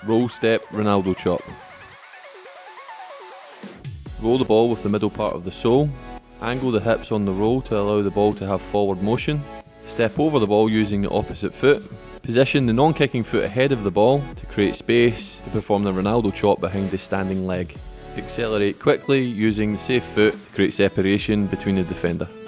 Roll step, Ronaldo chop. Roll the ball with the middle part of the sole. Angle the hips on the roll to allow the ball to have forward motion. Step over the ball using the opposite foot. Position the non-kicking foot ahead of the ball to create space to perform the Ronaldo chop behind the standing leg. Accelerate quickly using the safe foot to create separation between the defender.